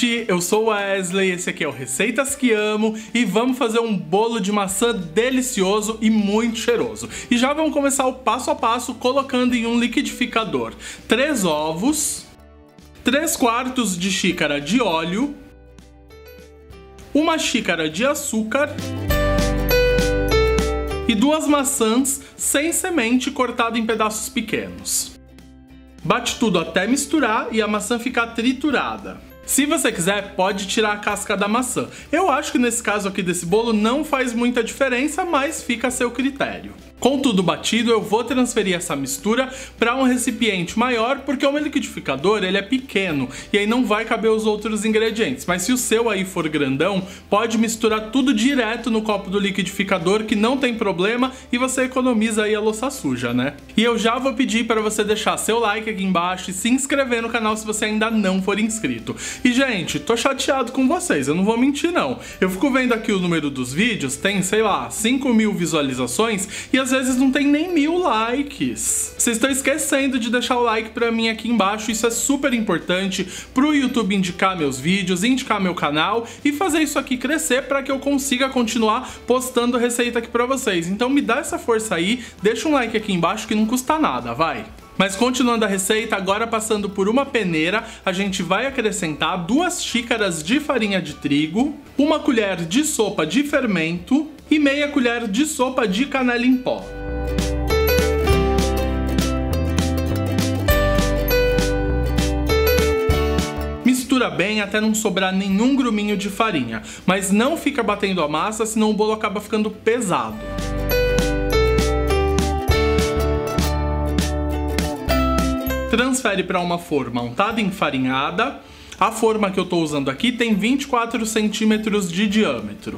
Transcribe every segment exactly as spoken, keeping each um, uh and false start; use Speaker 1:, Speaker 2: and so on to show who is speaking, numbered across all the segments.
Speaker 1: gente, eu sou o Wesley, esse aqui é o Receitas que Amo e vamos fazer um bolo de maçã delicioso e muito cheiroso. E já vamos começar o passo a passo colocando em um liquidificador três ovos, três quartos de xícara de óleo, uma xícara de açúcar e duas maçãs sem semente cortada em pedaços pequenos. Bate tudo até misturar e a maçã ficar triturada. Se você quiser, pode tirar a casca da maçã. Eu acho que nesse caso aqui desse bolo não faz muita diferença, mas fica a seu critério. Com tudo batido, eu vou transferir essa mistura para um recipiente maior, porque o meu liquidificador ele é pequeno e aí não vai caber os outros ingredientes. Mas se o seu aí for grandão, pode misturar tudo direto no copo do liquidificador, que não tem problema, e você economiza aí a louça suja, né? E eu já vou pedir para você deixar seu like aqui embaixo e se inscrever no canal se você ainda não for inscrito. E gente, tô chateado com vocês, eu não vou mentir não. Eu fico vendo aqui o número dos vídeos, tem, sei lá, cinco mil visualizações e às vezes não tem nem mil likes. Vocês estão esquecendo de deixar o like pra mim aqui embaixo, isso é super importante pro YouTube indicar meus vídeos, indicar meu canal e fazer isso aqui crescer para que eu consiga continuar postando receita aqui pra vocês. Então me dá essa força aí, deixa um like aqui embaixo que não custa nada, vai! Mas continuando a receita, agora passando por uma peneira, a gente vai acrescentar duas xícaras de farinha de trigo, uma colher de sopa de fermento e meia colher de sopa de canela em pó. Mistura bem até não sobrar nenhum gruminho de farinha, mas não fica batendo a massa, senão o bolo acaba ficando pesado. Transfere para uma forma untada e enfarinhada. A forma que eu estou usando aqui tem vinte e quatro centímetros de diâmetro.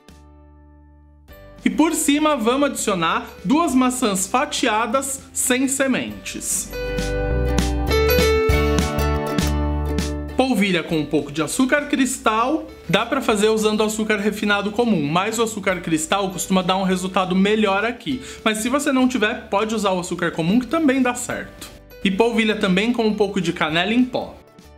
Speaker 1: E por cima vamos adicionar duas maçãs fatiadas sem sementes. Polvilha com um pouco de açúcar cristal. Dá para fazer usando açúcar refinado comum, mas o açúcar cristal costuma dar um resultado melhor aqui. Mas se você não tiver, pode usar o açúcar comum que também dá certo. E polvilha também com um pouco de canela em pó.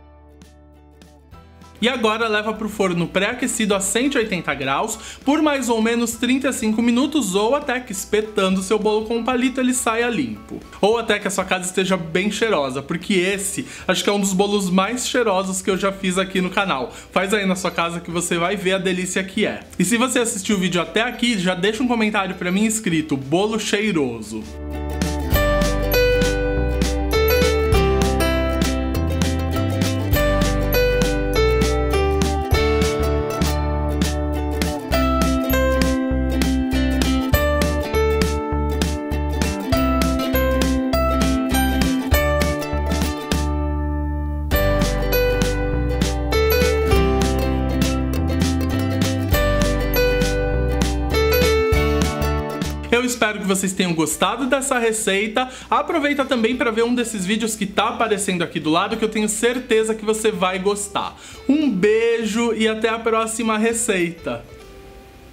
Speaker 1: E agora leva para o forno pré-aquecido a cento e oitenta graus por mais ou menos trinta e cinco minutos, ou até que espetando seu bolo com um palito ele saia limpo. Ou até que a sua casa esteja bem cheirosa, porque esse acho que é um dos bolos mais cheirosos que eu já fiz aqui no canal. Faz aí na sua casa que você vai ver a delícia que é. E se você assistiu o vídeo até aqui, já deixa um comentário para mim escrito bolo cheiroso. Eu espero que vocês tenham gostado dessa receita. Aproveita também para ver um desses vídeos que tá aparecendo aqui do lado, que eu tenho certeza que você vai gostar. Um beijo e até a próxima receita!